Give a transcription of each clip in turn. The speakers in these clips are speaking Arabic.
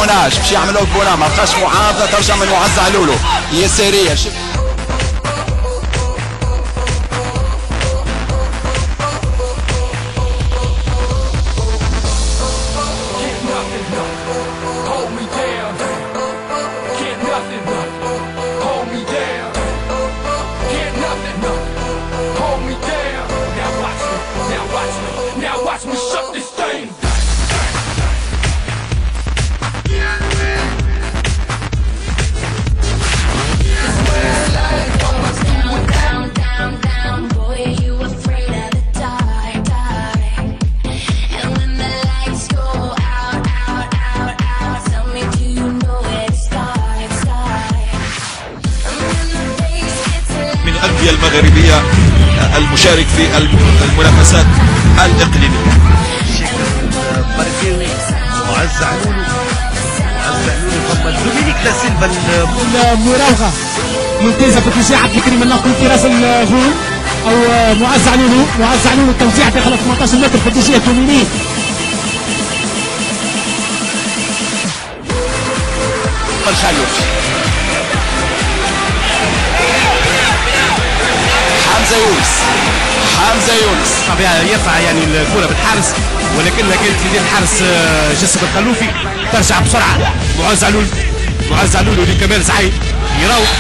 بوناش باش يعملوا بونا، ما بقاش معارضه، ترجع من معز علولو يساريه. الأندية المغربية المشارك في المنافسات الإقليمية. معز علولو ثم دومينيك دا سيلفا المراوغة ممتازة في توزيع عبد الكريم الناقل في راس الجول أو معز علولو التوزيع داخل 18 متر في اتجاه دومينيك. حمزة يونس طبيعي يرفع يعني الكرة بالحارس، ولكنها كانت في يد الحارس جسم الخلوفي، ترجع بسرعة معز علولو لكمال سعيد يراوغ.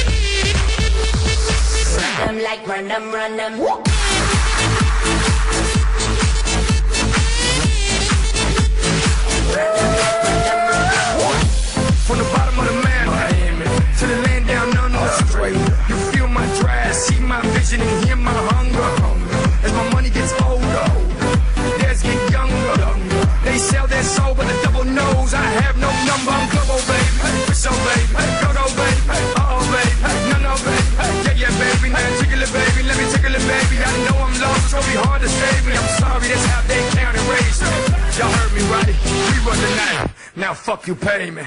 And hear my hunger as my money gets older. Theirs get younger. They sell their soul with a double nose. I have no number. I'm global, baby. So, baby. Go, baby. Uh-oh, baby. No, baby. Yeah, baby. Now tickle it, baby. Let me tickle it, baby. I know I'm lost. It's gonna be hard to save me. I'm sorry. That's how they count and raise me. Y'all heard me right. We run the night. Now fuck you, pay me.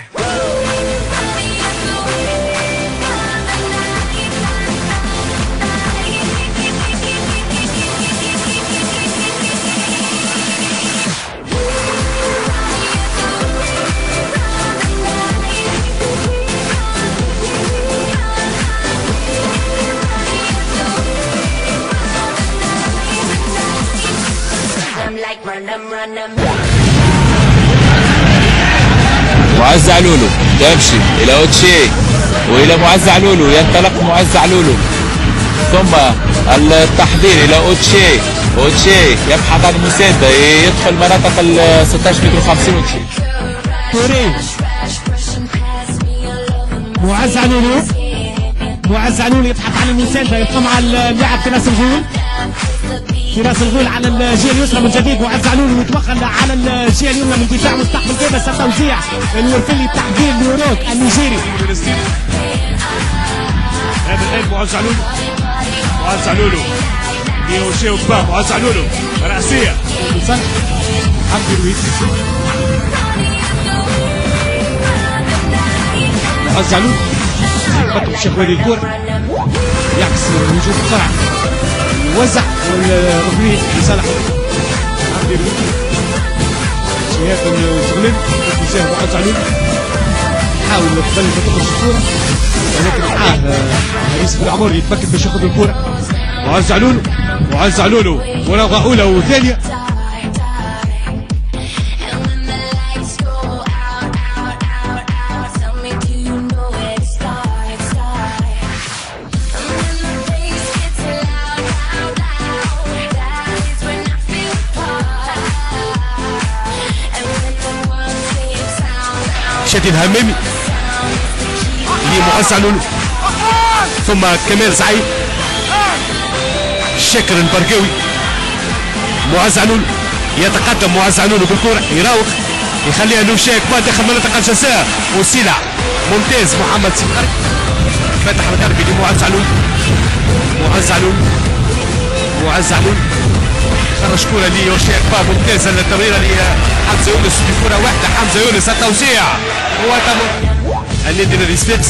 معز علولو يمشي الى اوتشي والى معز علولو، ينطلق معز علولو ثم التحضير الى اوتشي يبحث عن المساعدة، يدخل مناطق ال 16 متر 50 اوتشي. توري معز علولو يبحث عن المساعدة، يبقى مع اللاعب في راس الغول على الجهه اليسرى من جديد. معز علولو يتوغل على الجهه اليمنى من دفاع مستقبل كيبس، التوزيع الورفلي التحضير لوروك النيجيري. هذا الان معز علولو يوشيو با معز علولو راسيه لصالح عبد الوهيد. معز علولو يخطط بشكوى الكره، يعكس الهجوم بسرعه، يوزع والركنيه لصالح عبد الوهيد. شهاب الزغلول اتجاه معز علولو يحاول قبل ما تخرج الكره، ولكن معاه يوسف العمور يتمكن باش ياخذ الكره. معز علولو مراوغه اولى وثانيه. شادي الهمامي لمعز علولو ثم كمال سعيد، شاكر البرقاوي. معز علولو يتقدم، معز علولو بالكرة يراوغ يخليها لوشاك ما داخل منطقة الجزاء وسيلع ممتاز. محمد سمخري فتح الغربي لمعز علولو، معز علولو خرج كرة ليوشاك با ممتازة التمريرة لحمزة يونس في كرة واحدة. حمزة يونس التوزيع النادي الريسبكس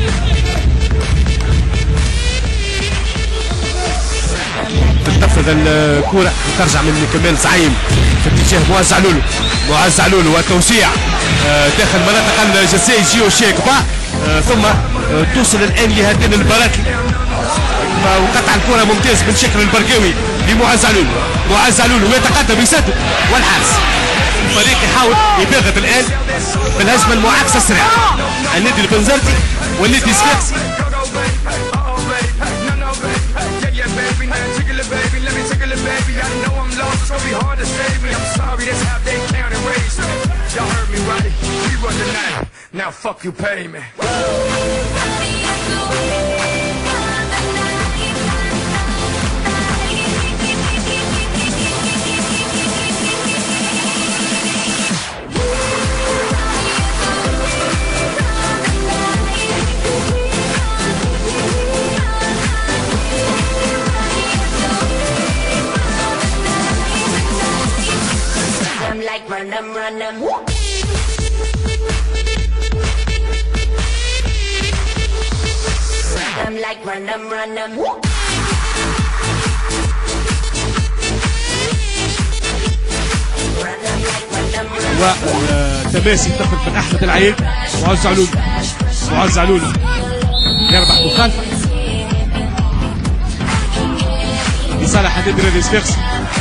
تنفذ الكرة وترجع من كمال زعيم في اتجاه معز علولو والتوزيع داخل مناطق الجزاء يجيو شيك با ثم توصل الان لهاتين المباراه وقطع الكره ممتاز من شكل البرقاوي لمعز علولو. معز علولو يتقدم يسدد والحارس الفريق يحاول يباغت الان بالهجمه المعاكسه السريعه. النادي البنزرتي والنادي الصفاقسي Now fuck you, pay me. I'm like run them, run them. I'm like run them, run them. والتماسي ينتقل من احمد العيد. معز علولو، معز علولو يربح مخالفه لصالح النادي الرياضي الصفاقسي.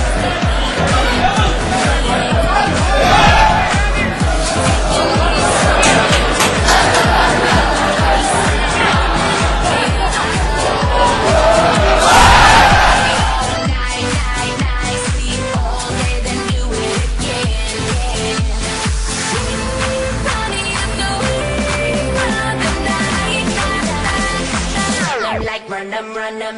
Run them, run them.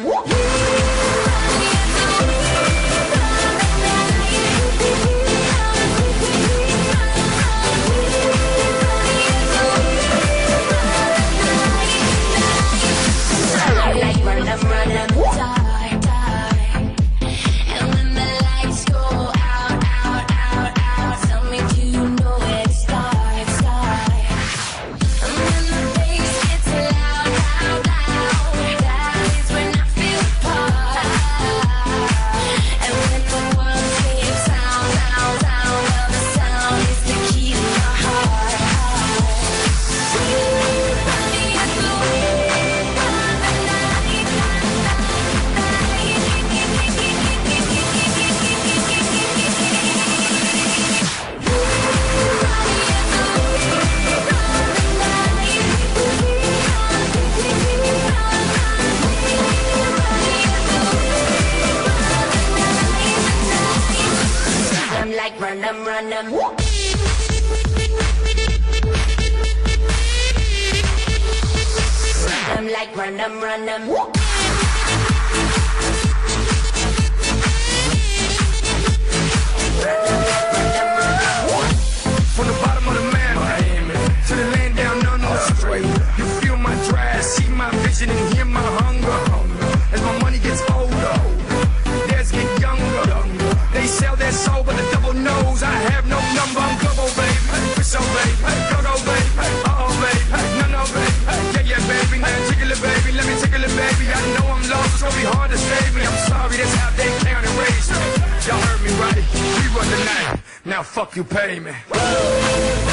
Like run them, run them. Die, die. And when the lights go out, out, out, out, tell me, do you know where to start, start? And when the bass gets loud, loud, loud, that is when I feel the part. And when the world gives sound, sound, sound, well the sound is the key to my heart. I'm like run them, run them. I'm like run them, run them. From the bottom of the map, to the land down on the street. You feel my drive, see my vision, and hear my hunger. As my money gets older, theirs get younger. They sell their soul, but the devil knows I have no number. I'm global, baby. So, baby. Go, baby. Uh-oh, baby. No, baby. Yeah, yeah, baby. Tickle it, baby. Let me tickle it, baby. I know I'm lost. It's gonna be hard to save me. I'm sorry, that's how they count and raise. Y'all heard me right. We run the night. Now fuck you, pay me.